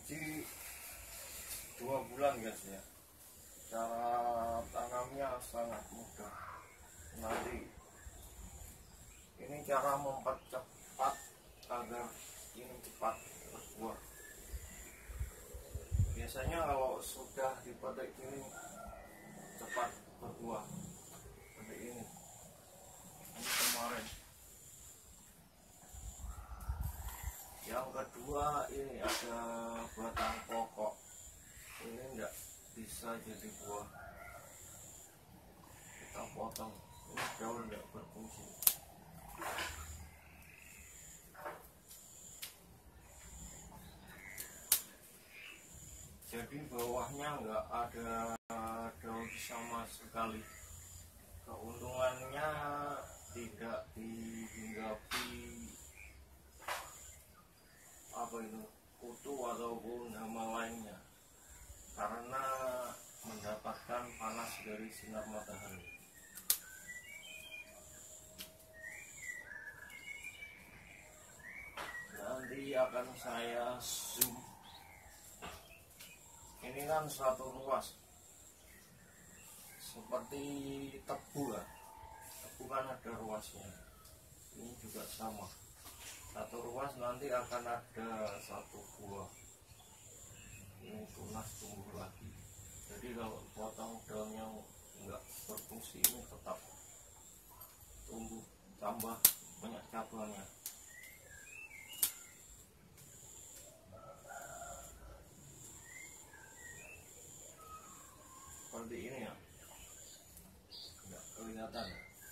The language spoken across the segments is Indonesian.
biji 2 bulan guys ya. Cara tanamnya sangat mudah. Nanti ini cara mempercepat agar ini cepat berbuah. Biasanya kalau sudah dipetik ini cepat berbuah seperti ini. Ini kemarin. Yang kedua, ini ada batang pokok, ini enggak bisa jadi buah, kita potong. Ini daun enggak berfungsi. Jadi bawahnya enggak ada daun sama sekali. Keuntungannya tidak dihinggapi kutu ataupun hama lainnya, karena mendapatkan panas dari sinar matahari. Nanti akan saya zoom. Ini kan satu ruas seperti tebu lah. Tebu kan ada ruasnya, ini juga sama. Satu ruas nanti akan ada satu buah. Ini tunas tumbuh lagi. Jadi kalau potong daun yang enggak berfungsi ini tetap tumbuh, tambah banyak cabangnya. Seperti ini ya, enggak kelihatan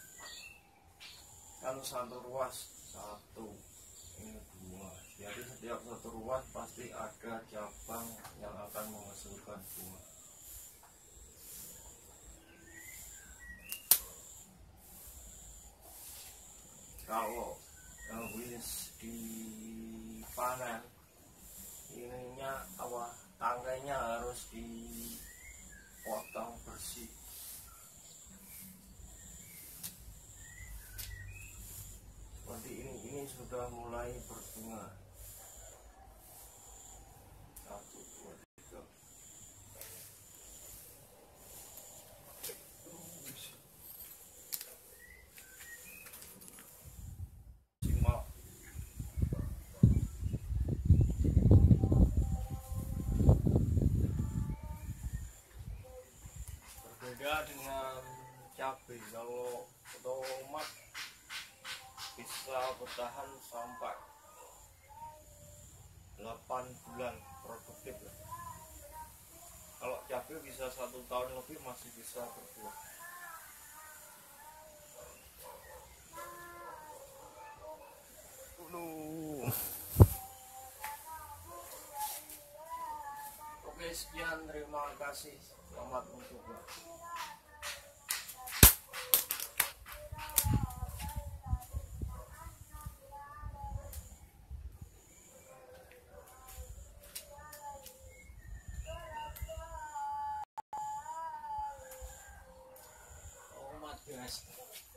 kan. Satu ruas, satu, ini dua. Jadi setiap satu ruas pasti ada cabang yang akan menghasilkan buah. Kalau habis dipanen, ininya tangkainya harus dipotong bersih. Seperti ini sudah mulai berbunga. 1, 2, 3. Simak. Berbeda dengan cabai. Kalau tomat bisa bertahan sampai 8 bulan produktif lah. Kalau cabai bisa 1 tahun lebih masih bisa berbuah. Oke, sekian, terima kasih, selamat mencoba. Guys.